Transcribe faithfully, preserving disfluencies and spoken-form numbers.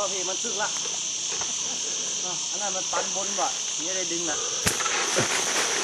พี่มันซึกละอันนั้นมันปันบนบ่นี่ได้ดึงละ